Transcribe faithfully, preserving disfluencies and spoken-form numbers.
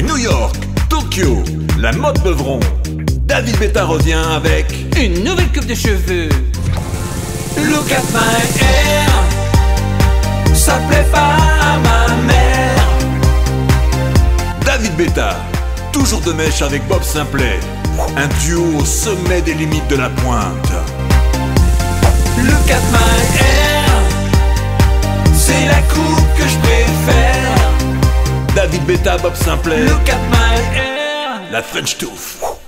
New York, Tokyo, la mode Beuvron. David Guetta revient avec une nouvelle coupe de cheveux. Look at my hair, ça plaît pas à ma mère. David Guetta, toujours de mèche avec Bob Sinclair. Un duo au sommet des limites de la pointe. Look at my hair, c'est la coupe que je préfère. David Guetta, Bob Sinclair. Look at my hair, la French Touffe.